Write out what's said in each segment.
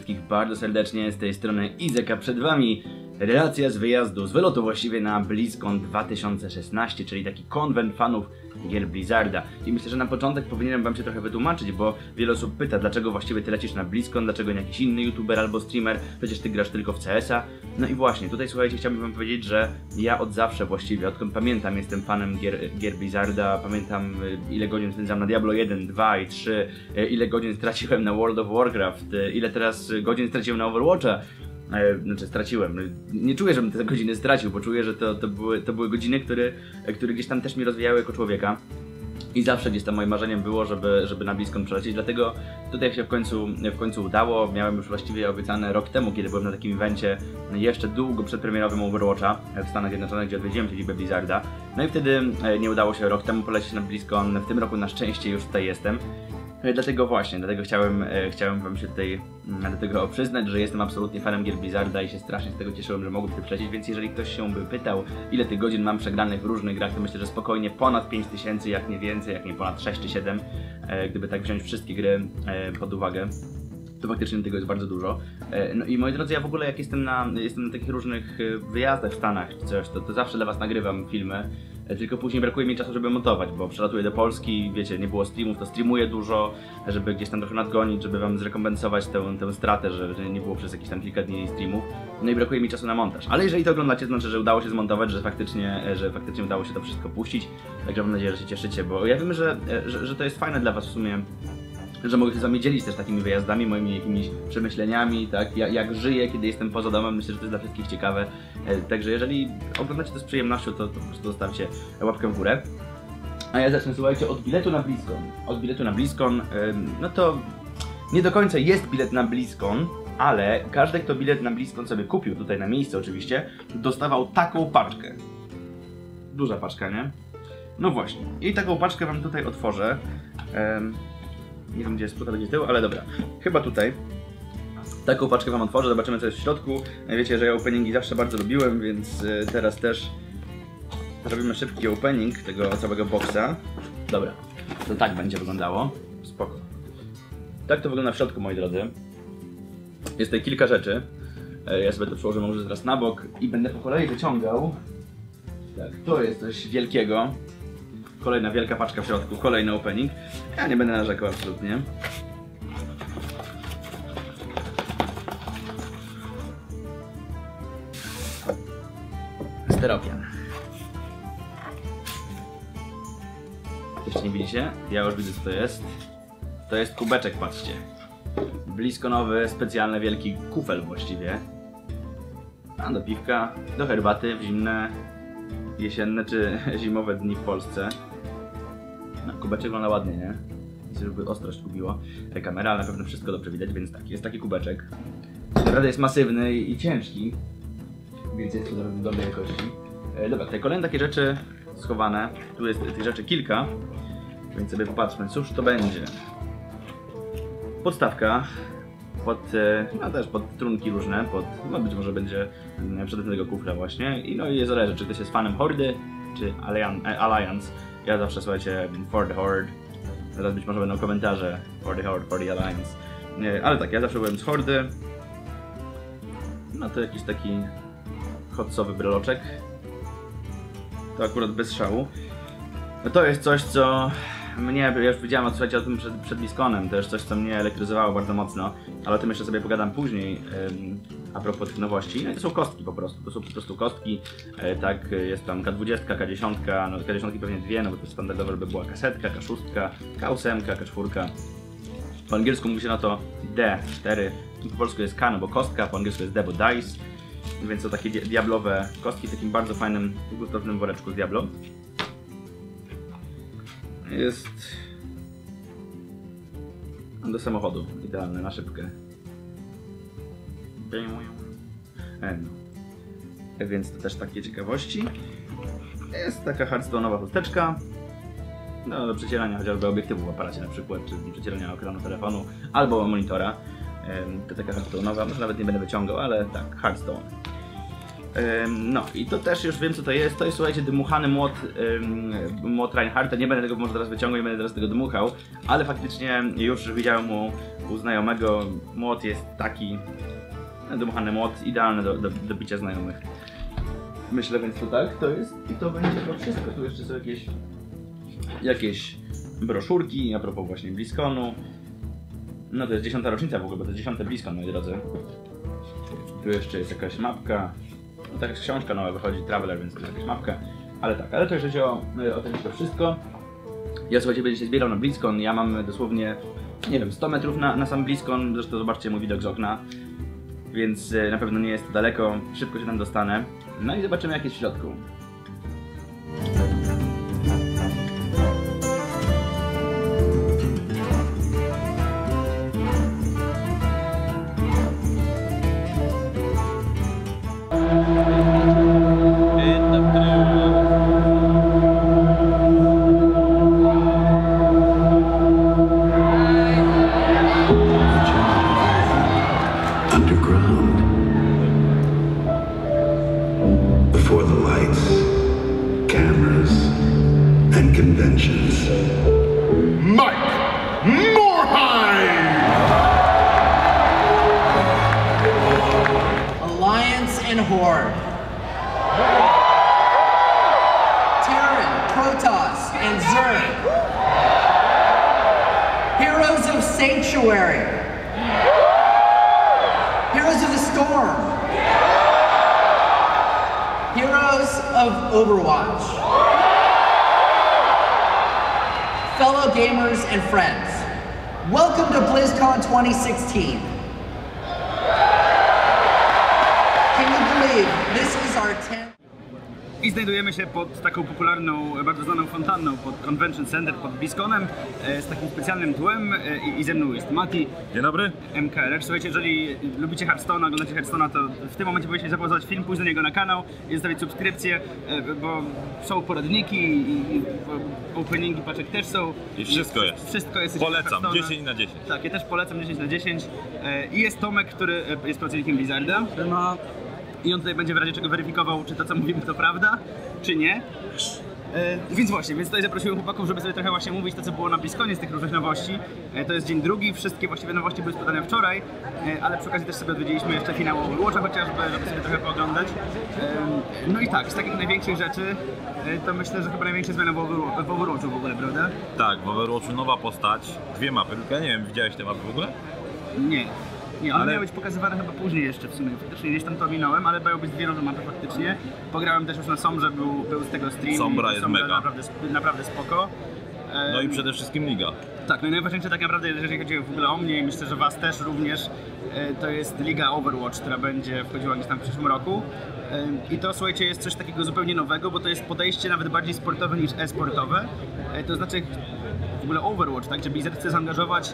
wszystkich bardzo serdecznie, z tej strony Izek, a przed wami relacja z wyjazdu, z wylotu właściwie na BlizzCon 2016, czyli taki konwent fanów gier Blizzarda. I myślę, że na początek powinienem wam się trochę wytłumaczyć, bo wiele osób pyta, dlaczego właściwie ty lecisz na BlizzCon, dlaczego nie jakiś inny youtuber albo streamer, przecież ty grasz tylko w CS-a. No i właśnie, tutaj słuchajcie, chciałbym wam powiedzieć, że ja od zawsze właściwie, odkąd pamiętam, jestem fanem gier Blizzarda, pamiętam ile godzin spędzam na Diablo 1, 2 i 3, ile godzin straciłem na World of Warcraft, ile teraz godzin straciłem na Overwatcha. Znaczy straciłem. Nie czuję, żebym te godziny stracił, bo czuję, że to były godziny, które gdzieś tam też mnie rozwijały jako człowieka. I zawsze gdzieś tam moim marzeniem było, żeby na BlizzCon przelecieć, dlatego tutaj się w końcu udało. Miałem już właściwie obiecane rok temu, kiedy byłem na takim evencie jeszcze długo przed premierowym Overwatcha w Stanach Zjednoczonych, gdzie odwiedziłem siedzibę Blizzarda. No i wtedy nie udało się rok temu polecieć na BlizzCon. W tym roku na szczęście już tutaj jestem. Dlatego chciałem wam się tutaj do tego przyznać, że jestem absolutnie fanem gier Blizzarda i się strasznie z tego cieszyłem, że mogłem tutaj przejść, więc jeżeli ktoś się by pytał, ile tych godzin mam przegranych w różnych grach, to myślę, że spokojnie ponad 5000, jak nie więcej, jak nie ponad 6 czy 7, gdyby tak wziąć wszystkie gry pod uwagę. To faktycznie tego jest bardzo dużo. No i moi drodzy, ja w ogóle jak jestem na takich różnych wyjazdach w Stanach czy coś, to zawsze dla was nagrywam filmy. Tylko później brakuje mi czasu, żeby montować, bo przelatuję do Polski, wiecie, nie było streamów, to streamuję dużo, żeby gdzieś tam trochę nadgonić, żeby wam zrekompensować tę stratę, że nie było przez jakieś tam kilka dni streamów. No i brakuje mi czasu na montaż. Ale jeżeli to oglądacie, to znaczy, że udało się zmontować, że faktycznie udało się to wszystko puścić. Także mam nadzieję, że się cieszycie, bo ja wiem, że to jest fajne dla was w sumie, że mogę się z wami dzielić też takimi wyjazdami, moimi jakimiś przemyśleniami, tak, jak żyję, kiedy jestem poza domem. Myślę, że to jest dla wszystkich ciekawe. Także jeżeli oglądacie to z przyjemnością, to po prostu zostawcie łapkę w górę. A ja zacznę, słuchajcie, od biletu na BlizzCon. Od biletu na BlizzCon, no to nie do końca jest bilet na BlizzCon, ale każdy, kto bilet na BlizzCon sobie kupił, tutaj na miejsce oczywiście, dostawał taką paczkę. Duża paczka, nie? No właśnie. I taką paczkę wam tutaj otworzę. Nie wiem, gdzie jest tutaj tył, ale dobra. Chyba tutaj. Taką paczkę wam otworzę, zobaczymy, co jest w środku. Wiecie, że ja openingi zawsze bardzo lubiłem, więc teraz też zrobimy szybki opening tego całego boxa. Dobra, to tak będzie wyglądało. Spoko. Tak to wygląda w środku, moi drodzy. Jest tutaj kilka rzeczy. Ja sobie to przełożę może teraz na bok i będę po kolei wyciągał. Tak, to jest coś wielkiego. Kolejna wielka paczka w środku, kolejny opening. Ja nie będę narzekał absolutnie. Styropian. Jeszcze nie widzicie? Ja już widzę, co to jest. To jest kubeczek, patrzcie. BlizzConowy, specjalny wielki kufel właściwie. A do piwka, do herbaty w zimne, jesienne czy zimowe dni w Polsce. No, kubeczek wygląda ładnie, nie? Żeby ostrość gubiło kamera, ale na pewno wszystko dobrze widać, więc tak, jest taki kubeczek. Naprawdę jest masywny i ciężki, więc jest to dobrej jakości. Dobra, tutaj kolejne takie rzeczy schowane. Tu jest tych rzeczy kilka, więc sobie popatrzmy, cóż to będzie. Podstawka, no też pod trunki różne, no być może będzie przedtem tego kufla właśnie. I no i zależy, czy ktoś jest fanem Hordy, czy Alliance. Ja zawsze, słuchajcie, for the Horde. Teraz być może będą komentarze for the Horde, for the Alliance. Ale tak, ja zawsze byłem z Hordy. No to jakiś taki hotsowy breloczek. To akurat bez szału. No to jest coś, co mnie, ja już powiedziałem, słuchajcie, o tym przed BlizzConem, to jest coś, co mnie elektryzowało bardzo mocno, ale o tym jeszcze sobie pogadam później, a propos tych nowości. No i to są kostki po prostu, to są po prostu kostki, tak, jest tam K20, K10, no K10 pewnie dwie, no bo to jest standardowe, żeby była kasetka, K6, K8, K4. Po angielsku mówi się na to D4, po polsku jest K, no bo kostka, po angielsku jest D, bo dice, więc to takie diablowe kostki w takim bardzo fajnym, gustownym woreczku z Diablo. Jest do samochodu, idealne na szybkę. Więc to też takie ciekawości. Jest taka hardstone'owa chusteczka. No, do przecierania chociażby obiektywu w aparacie na przykład, czy do przecierania ekranu telefonu albo monitora. To taka hardstone'owa, może nawet nie będę wyciągał, ale tak, hardstone. No i to też już wiem, co to jest. To jest, słuchajcie, dmuchany młot Reinhardta. Nie będę tego może teraz wyciągał, nie będę teraz tego dmuchał, ale faktycznie już widziałem u znajomego młot jest taki dmuchany młot, idealny do bicia znajomych. Myślę, więc to tak, to jest i to będzie to wszystko. Tu jeszcze są jakieś broszurki a propos właśnie BlizzConu. No to jest 10. rocznica w ogóle, bo to jest 10. BlizzCon, moi drodzy. Tu jeszcze jest jakaś mapka. No to jakaś książka nowa wychodzi, Traveler, więc to jest jakaś mapka. Ale tak, ale to jeżeli chodzi o to wszystko. Ja słuchajcie, będę się zbierał na BlizzCon. Ja mam dosłownie, nie wiem, 100 metrów na sam BlizzCon. Zresztą zobaczcie mój widok z okna. Więc na pewno nie jest to daleko, szybko się tam dostanę. No i zobaczymy jak jest w środku. Before the lights, cameras, and conventions. Mike Morhaime! Alliance and Horde. Terran, Protoss, and Zerg. Heroes of Sanctuary. Heroes of the Storm. Heroes of Overwatch. Fellow gamers and friends, welcome to BlizzCon 2016. Can you believe this is our 10th? I znajdujemy się pod taką popularną, bardzo znaną fontanną, pod Convention Center, pod BlizzConem, z takim specjalnym tłem i ze mną jest Mati. Dzień dobry. MKRR. Słuchajcie, jeżeli lubicie Hearthstone'a, oglądacie Hearthstone'a, to w tym momencie powinniście zapoznać film, pójść do niego na kanał i zostawić subskrypcję, bo są poradniki i openingi paczek też są. I wszystko jest. Wszystko jest. Polecam, 10 na 10. Tak, ja też polecam 10 na 10. I jest Tomek, który jest pracownikiem Blizzarda. I on tutaj będzie w razie czego weryfikował, czy to co mówimy to prawda, czy nie. Więc właśnie, więc tutaj zaprosiłem chłopaków, żeby sobie trochę właśnie mówić to co było na BlizzConie z tych różnych nowości. To jest dzień drugi, wszystkie właściwie nowości były spodane wczoraj, ale przy okazji też sobie odwiedziliśmy jeszcze finał Overwatcha chociażby, żeby sobie trochę pooglądać. No i tak, z takich największych rzeczy, to myślę, że chyba największe zmiany w Overwatchu w ogóle, prawda? Tak, w Overwatchu nowa postać, 2 mapy, tylko ja nie wiem, widziałeś te mapy w ogóle? Nie. Nie, one Ale- miały być pokazywane chyba później jeszcze w sumie, faktycznie gdzieś tam to minąłem, ale mają być 2 nowe mapy faktycznie. Pograłem też już na Sombrze, był z tego stream. Sombra i jest mega. Naprawdę spoko. No i przede wszystkim Liga. Tak, no i najważniejsze tak naprawdę, jeżeli chodzi w ogóle o mnie i myślę, że was też również, to jest Liga Overwatch, która będzie wchodziła gdzieś tam w przyszłym roku. I to, słuchajcie, jest coś takiego zupełnie nowego, bo to jest podejście nawet bardziej sportowe niż e-sportowe. To znaczy w ogóle Overwatch, tak, że Blizzard chce zaangażować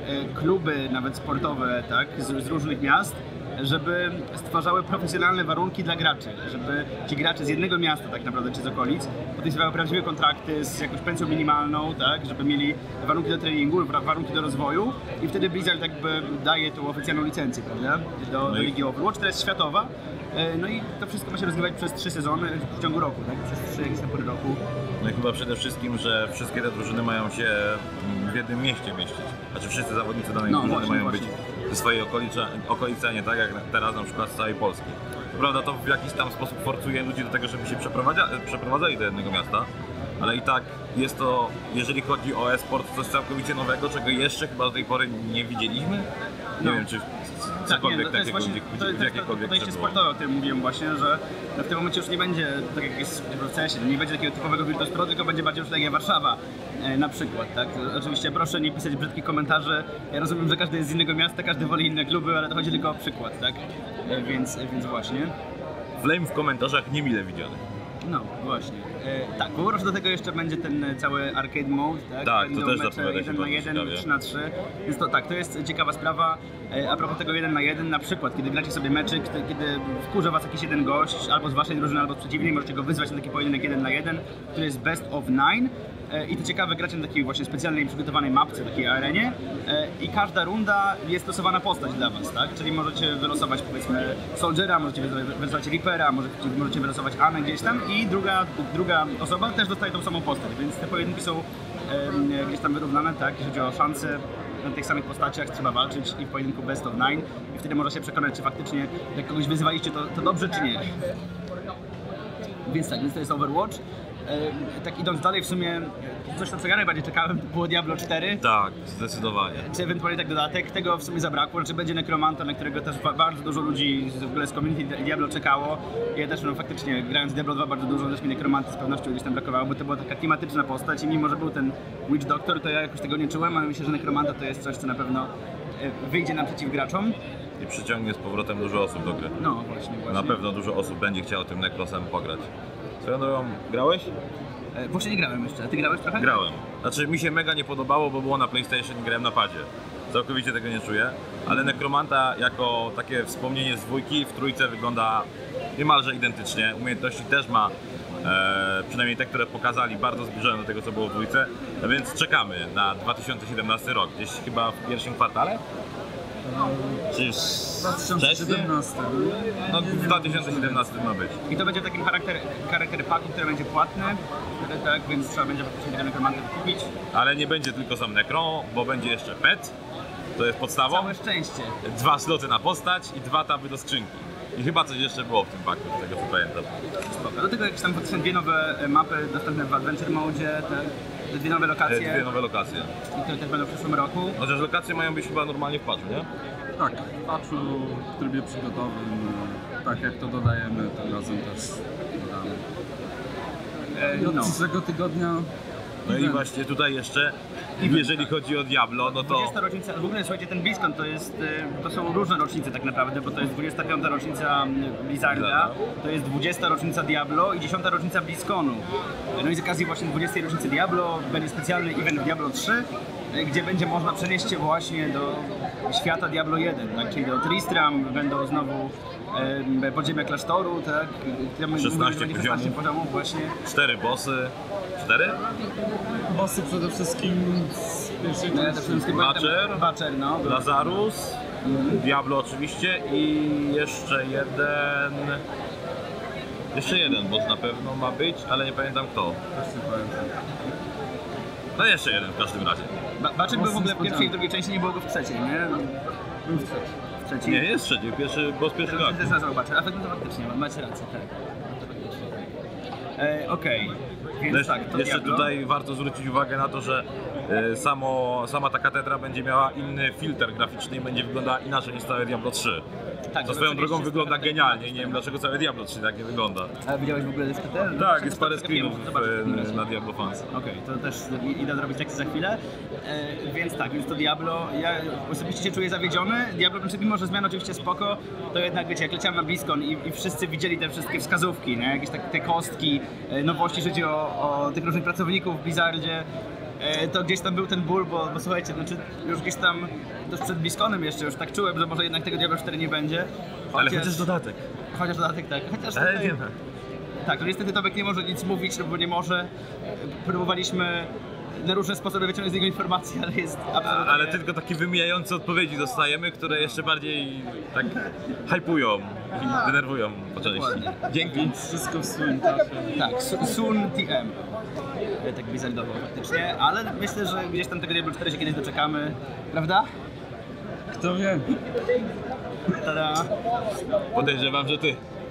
kluby nawet sportowe, tak, z różnych miast, żeby stwarzały profesjonalne warunki dla graczy, żeby ci gracze z jednego miasta tak naprawdę, czy z okolic, podpisywały prawdziwe kontrakty z jakąś pensją minimalną, tak, żeby mieli warunki do treningu, warunki do rozwoju i wtedy Blizzard jakby daje tą oficjalną licencję, prawda, do Ligi Overwatch, która jest światowa. No i to wszystko ma się rozgrywać przez 3 sezony w ciągu roku, tak, przez 3 jakieś tam pory roku. No i chyba przede wszystkim, że wszystkie te drużyny mają się w jednym mieście mieścić. Znaczy wszyscy zawodnicy danej drużyny właśnie, mają właśnie. być ze swojej okolicy, a nie tak jak teraz na przykład z całej Polski. To prawda, to w jakiś tam sposób forcuje ludzi do tego, żeby się przeprowadzali do jednego miasta, ale i tak jest to, jeżeli chodzi o e-sport, coś całkowicie nowego, czego jeszcze chyba do tej pory nie widzieliśmy. Nie wiem, czy cokolwiek to jest takiego, właśnie w jakiejkolwiek podejście grze było. sportowe, o którym mówiłem właśnie, że w tym momencie już nie będzie, tak jak jest w CS-ie, nie będzie takiego typowego Virtus Pro, tylko będzie bardziej już tak jak Warszawa na przykład, tak? Oczywiście proszę nie pisać brzydkich komentarzy, ja rozumiem, że każdy jest z innego miasta, każdy woli inne kluby, ale to chodzi tylko o przykład, tak? Więc właśnie. Flame w komentarzach niemile widziany. No, właśnie. Tak, po prostu do tego jeszcze będzie ten cały arcade mode, tak? Tak, to Będą też mecze zapowiada się 1 na bardzo 1, ciekawie. 3 na 3. Więc to tak, to jest ciekawa sprawa. A propos tego 1 na 1, na przykład, kiedy gracie sobie meczyk, kiedy wkurza was jakiś jeden gość, albo z waszej drużyny, albo z przeciwnej, możecie go wyzwać na taki pojedynek 1 na 1, który jest best of 9. I to ciekawe, gracie na takiej właśnie specjalnej, przygotowanej mapce, takiej arenie i każda runda jest losowana postać dla was, tak? Czyli możecie wylosować powiedzmy Soldiera, możecie wylosować Reapera, możecie wylosować Anę gdzieś tam i druga osoba też dostaje tą samą postać, więc te pojedynki są gdzieś tam wyrównane, tak? Jeśli chodzi o szanse na tych samych postaciach trzeba walczyć i w pojedynku Best of Nine i wtedy można się przekonać, czy faktycznie jak kogoś wyzywaliście, to dobrze, czy nie. Więc tak, więc to jest Overwatch. Tak idąc dalej, w sumie coś, na co ja najbardziej czekałem, to było Diablo 4. Tak, zdecydowanie. Czy ewentualnie tak dodatek, tego w sumie zabrakło, znaczy będzie Necromanta, na którego też bardzo dużo ludzi w ogóle z community Diablo czekało. Ja też no, faktycznie grając Diablo 2 bardzo dużo, też mi Necromanty z pewnością gdzieś tam brakowało, bo to była taka klimatyczna postać i mimo, że był ten Witch Doctor, to ja jakoś tego nie czułem, ale myślę, że Necromanta to jest coś, co na pewno wyjdzie naprzeciw graczom. I przyciągnie z powrotem dużo osób do gry. No właśnie. Na pewno dużo osób będzie chciało tym Necrosem pograć. Swoją drogą, grałeś? Właśnie nie grałem jeszcze, a ty grałeś trochę? Grałem. Znaczy mi się mega nie podobało, bo było na PlayStation i grałem na padzie. Całkowicie tego nie czuję, ale Necromanta jako takie wspomnienie z dwójki w trójce wygląda niemalże identycznie. Umiejętności też ma, przynajmniej te, które pokazali, bardzo zbliżone do tego, co było w dwójce, więc czekamy na 2017 rok, gdzieś chyba w pierwszym kwartale? Czy 2017. No w 2017 ma być. I to będzie takim charakter packu, który będzie płatny, tak, więc trzeba będzie faktycznie Necromantę kupić. Ale nie będzie tylko sam Necro, bo będzie jeszcze pet, to jest podstawą. Całe szczęście. 2 sloty na postać i 2 taby do skrzynki. I chyba coś jeszcze było w tym paku, z tego co pamiętam. Spoko. Do tego jakieś tam faktycznie 2 nowe mapy dostępne w Adventure Mode, te 2 nowe lokacje. 2 nowe lokacje. I które też będą w przyszłym roku. Chociaż lokacje mają być chyba normalnie w patchu, nie? Tak, w patchu w trybie przygodowym, tak jak to dodajemy, tym razem też dodamy. I od przyszłego tygodnia... No i właśnie tutaj jeszcze, jeżeli chodzi o Diablo, no to... 20. rocznica, w ogóle słuchajcie, ten BlizzCon to są różne rocznice tak naprawdę, bo to jest 25. rocznica Blizzarda, to jest 20. rocznica Diablo i 10. rocznica BlizzConu. No i z okazji właśnie 20. rocznicy Diablo będzie specjalny event w Diablo 3, gdzie będzie można przenieść się właśnie do świata Diablo 1, tak? Czyli do Tristram, będą znowu podziemia klasztoru, tak? 16 poziomów właśnie. 4 bossy. 4? Bossy przede wszystkim z pierwszej części. Butcher, no. Lazarus, Diablo oczywiście i jeszcze jeden... Jeszcze jeden boss na pewno ma być, ale nie pamiętam kto. No jeszcze jeden w każdym razie. Butcher był w ogóle w pierwszej i drugiej części, nie było go w trzeciej, nie? Był w trzeciej. Nie, jest trzeci, boss pierwszego aktu. Też nazwał Butcher, a to faktycznie, macie rację, tak. Okej. Więc tak, to jeszcze Diablo. tutaj warto zwrócić uwagę na to, że sama ta katedra będzie miała inny filtr graficzny i będzie wyglądała inaczej niż całe Diablo 3. Tak, To swoją drogą wygląda genialnie i nie wiem dlaczego całe Diablo 3 tak nie wygląda. A widziałeś w ogóle jeszcze ten? Tak, jest parę screenów na Diablo Fans. Okej, to też idę zrobić lekcję za chwilę. Więc tak, więc to Diablo, ja osobiście się czuję zawiedziony. Diablo, mimo że zmian oczywiście spoko, to jednak wiecie, jak leciałem na BlizzCon i wszyscy widzieli te wszystkie wskazówki, nie? Jakieś te kostki, nowości, jeśli chodzi o tych różnych pracowników w Blizzardzie, to gdzieś tam był ten ból, bo słuchajcie, znaczy już gdzieś tam przed BlizzConem jeszcze już tak czułem, że może jednak tego Diablo 4 nie będzie. Ale chociaż dodatek. Chociaż dodatek, tak. Chociaż Ale tutaj, nie. tak, no niestety Tomek nie może nic mówić, no bo nie może. Próbowaliśmy na różne sposoby wyciągnąć z niego informacje, ale jest absolutnie... Ale tylko takie wymijające odpowiedzi dostajemy, które jeszcze bardziej tak hypują i denerwują po części. Dzięki. Wszystko w swoim czasie. Tak, Soon TM. Tak bizardowo faktycznie, ale myślę, że gdzieś tam tego Diablo 4 się kiedyś doczekamy, prawda? Kto wie? Tada! Podejrzewam, że ty.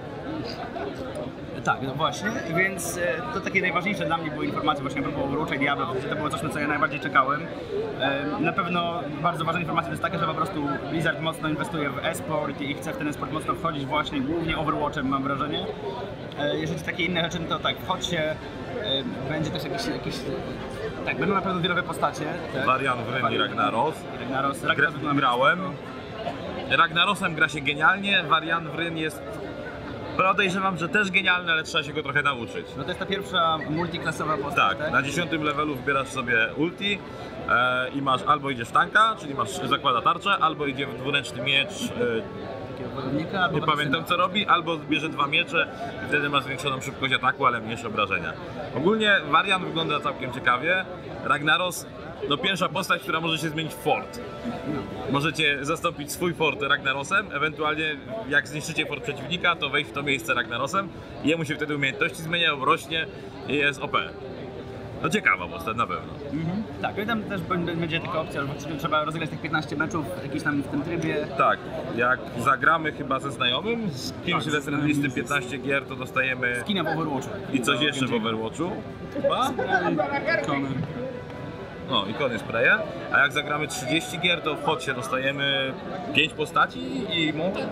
Tak, no właśnie, więc to takie najważniejsze dla mnie były informacje właśnie a propos Overwatcha i Diablo, to było coś, na co ja najbardziej czekałem. Na pewno bardzo ważna informacja to jest taka, że po prostu Blizzard mocno inwestuje w e-sport i chce w ten e-sport mocno wchodzić właśnie, głównie Overwatchem mam wrażenie. Jeżeli takie inne rzeczy, no to tak, wchodźcie, będzie też jakieś tak, będą na pewno dwie nowe postacie. Tak? Varian Vryn i Ragnaros. Grałem. Ragnarosem gra się genialnie, Varian Vryn jest... Podejrzewam, że też genialny, ale trzeba się go trochę nauczyć. No to jest ta pierwsza multiklasowa postać, Tak, na 10 levelu wbierasz sobie ulti i masz albo idziesz w tanka, czyli zakłada tarczę, albo idzie w dwuręczny miecz, nie pamiętam co robi, albo bierze 2 miecze i wtedy masz zwiększoną szybkość ataku, ale mniejsze obrażenia. Ogólnie Varian wygląda całkiem ciekawie. Ragnaros, no pierwsza postać, która może się zmienić w fort. Możecie zastąpić swój fort Ragnarosem, ewentualnie jak zniszczycie fort przeciwnika, to wejść w to miejsce Ragnarosem i jemu się wtedy umiejętności zmieniają, rośnie i jest OP. No ciekawa postać na pewno. Tak, i tam też będzie taka opcja, że właściwie trzeba rozegrać tych 15 meczów jakiś tam w tym trybie. Tak, jak zagramy chyba ze znajomym, z kimś z Friendlisty 15 gier, to dostajemy Kina w Overwatchu. i coś jeszcze w Overwatchu. Chyba? Ikony. No, ikony spraye. A jak zagramy 30 gier, to w Hocie dostajemy 5 postaci i montę.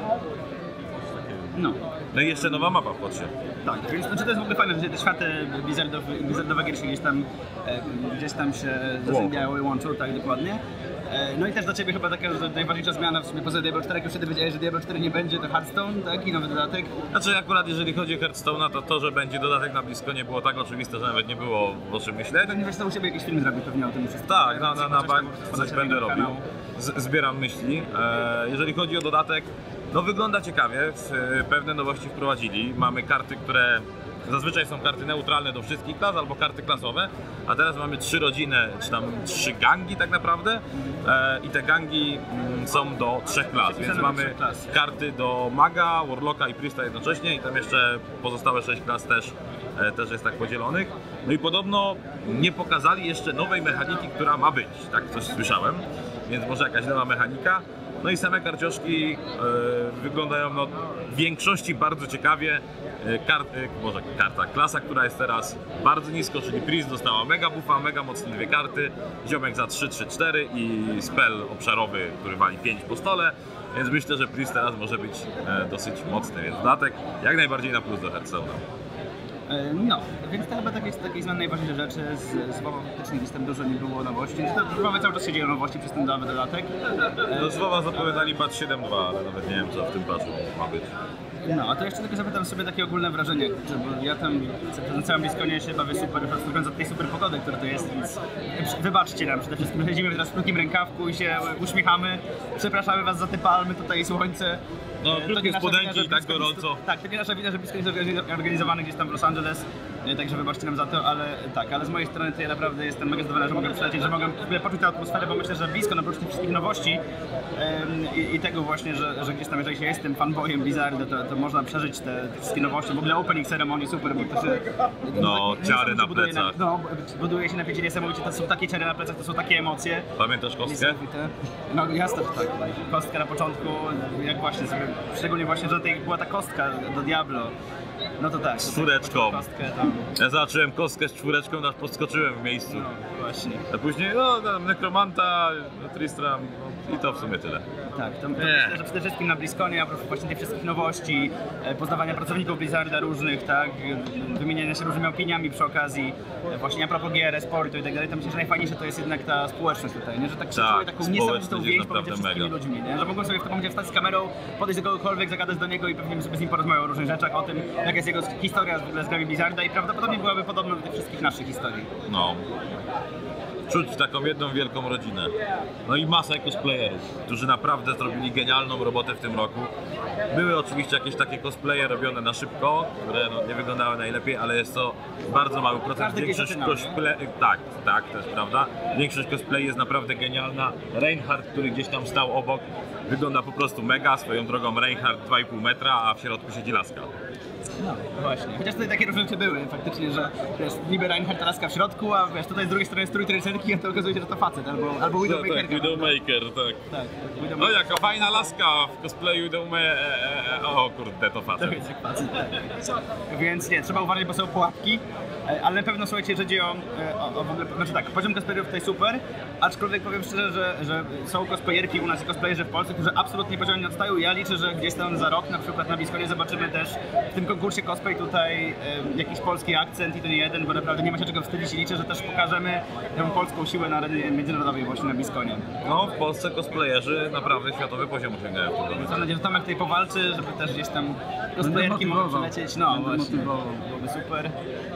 No i jeszcze nowa mapa w Hocie. Tak, więc znaczy to jest w ogóle fajne, że te światy Blizzardowe gier się gdzieś tam się zazębiały, łączą, tak dokładnie. No i też dla Ciebie chyba taka najważniejsza zmiana w sumie poza Diablo 4, jak już się dowiedziałeś, że Diablo 4 nie będzie, to Hearthstone, tak? I nowy dodatek. Znaczy akurat jeżeli chodzi o Hearthstone'a, to że będzie dodatek na blisko nie było tak oczywiste, że nawet nie było o czym myśleć. Pewnie wiesz co, u Ciebie jakiś film zrobił pewnie o tym wszystkim. Tak, na bank coś na będę robił. kanał. Zbieram myśli. Jeżeli chodzi o dodatek, no wygląda ciekawie, pewne nowości wprowadzili. Mamy karty, które zazwyczaj są karty neutralne do wszystkich klas albo karty klasowe, a teraz mamy 3 rodziny, czy tam 3 gangi tak naprawdę i te gangi są do 3 klas, więc mamy karty do maga, warlocka i priesta jednocześnie i tam jeszcze pozostałe 6 klas też jest tak podzielonych. No i podobno nie pokazali jeszcze nowej mechaniki, która ma być, tak coś słyszałem, więc może jakaś nowa mechanika. No i same karcioszki wyglądają no, w większości bardzo ciekawie. Klasa, która jest teraz bardzo nisko, czyli Priest dostała mega buffa, mega mocne 2 karty, ziomek za 3-3-4 i spell obszarowy, który wali 5 po stole, więc myślę, że Priest teraz może być dosyć mocny, więc dodatek jak najbardziej na plus do Hearthstone'a. No, więc to chyba takie zmiany najważniejsze rzeczy. Z WoWa faktycznie gdzieś tam dużo nie było nowości. W WoWie cały czas się dzieją nowości przez ten nowy dodatek. No z WoWa zapowiadali patch 7.2, ale nawet nie wiem co w tym patchu ma być. No, a to jeszcze tylko zapytam sobie takie ogólne wrażenie, bo ja tam na całym BlizzConie się bawię super, już od tej super pogody, która to jest, więc wybaczcie nam przede wszystkim, siedzimy teraz w krótkim rękawku i się uśmiechamy, przepraszamy was za te palmy tutaj i słońce. No, krótkie spodenki i tak gorąco. Tak, to nie nasza wina, że BlizzCon jest organizowany gdzieś tam w Los Angeles, także wybaczcie nam za to, ale tak, ale z mojej strony to ja naprawdę jestem mega zadowolony, że mogę przylecieć, że mogę w ogóle poczuć tę atmosferę, bo myślę, że BlizzCon oprócz tych wszystkich nowości i tego właśnie, że gdzieś tam, jeżeli się jest tym fanboyem Blizzarda, to można przeżyć te wszystkie nowości, w ogóle opening ceremonii super, bo to się... No, ciary na plecach. No, buduje się napięcie niesamowicie, to są takie ciary na plecach, to są takie emocje. Pamiętasz kostkę? Niesamowite. No jasne, tak. Kostka na początku, jak właśnie sobie, szczególnie właśnie, że była ta kostka do Diablo. No to tak. Z czwóreczką. Tam. Ja zobaczyłem kostkę z czwóreczką, aż podskoczyłem w miejscu. No właśnie. A później, no, tam Nekromanta, Tristram, no, i to w sumie tyle. Tak, to myślę, że przede wszystkim na BlizzConie, a propos właśnie tych wszystkich nowości, poznawania pracowników Blizzarda różnych, tak, wymieniania się różnymi opiniami przy okazji, właśnie a propos gier, sportu i tak dalej, to myślę, że najfajniejsze to jest jednak ta społeczność tutaj, nie? Że tak czuje taką niesamowitą więź pomiędzy wszystkimi ludźmi, nie? Że mogą sobie w takim momencie wstać z kamerą, podejść do kogokolwiek, zagadać do niego i pewnie sobie z nim porozmawiać o różnych rzeczach, o tym, jaka jest jego historia z grami Blizzarda i prawdopodobnie byłaby podobna do tych wszystkich naszych historii. No. Czuć taką jedną wielką rodzinę. No i masa cosplayerów, którzy naprawdę zrobili genialną robotę w tym roku. Były oczywiście jakieś takie cosplaye robione na szybko, które no, nie wyglądały najlepiej, ale jest to bardzo mały procent. Większość cosplay... Tak, to jest prawda. Większość cosplay jest naprawdę genialna. Reinhardt, który gdzieś tam stał obok, wygląda po prostu mega. Swoją drogą Reinhardt 2,5 metra, a w środku siedzi laska. No właśnie. Chociaż tutaj takie różnice były faktycznie, że wiesz, niby Reinhardt laska w środku, a wiesz, tutaj z drugiej strony jest strój tracerki, a to okazuje się, że to facet, albo Widowmaker. Tak, Widowmaker, tak. Tak, Widowmaker. No jaka fajna laska w cosplayu Widowmaker. O kurde, to facet. To jest jak facet, tak. Więc nie, trzeba uważać, bo są pułapki. Ale na pewno słuchajcie, jeżeli chodzi o w ogóle, znaczy tak, poziom cosplayerów tutaj super, aczkolwiek powiem szczerze, że są cosplayerki u nas i cosplayerzy w Polsce, którzy absolutnie poziom nie odstają. Ja liczę, że gdzieś tam za rok na przykład na BlizzConie zobaczymy też w tym konkursie cosplay tutaj jakiś polski akcent i to nie jeden, bo naprawdę nie ma się czego wstydzić i liczę, że też pokażemy tę polską siłę na arenie międzynarodowej właśnie na BlizzConie. No, w Polsce cosplayerzy naprawdę światowy poziom osiągają. Więc mam nadzieję, że Tomek tutaj powalczy, żeby też gdzieś tam cosplayerki mogły przylecieć. No właśnie, byłoby super.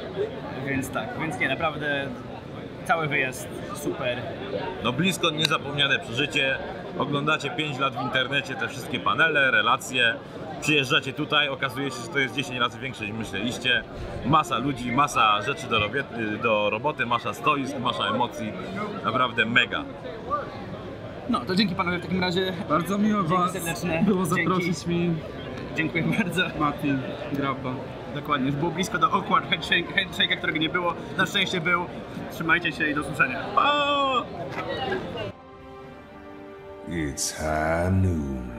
Więc tak, więc nie, naprawdę cały wyjazd super. No BlizzCon niezapomniane przeżycie. Oglądacie 5 lat w internecie te wszystkie panele, relacje. Przyjeżdżacie tutaj, okazuje się, że to jest 10 razy większe niż myśleliście. Masa ludzi, masa rzeczy do roboty, masa stoisk, masa emocji. Naprawdę mega. No to dzięki panowie w takim razie. Bardzo miło was serdeczne. było zaprosić mi. Dziękuję bardzo. Mati, Grappa. Dokładnie, już było blisko do awkward handshake'a, którego nie było. Na szczęście był. Trzymajcie się i do usłyszenia. Pa! It's high noon.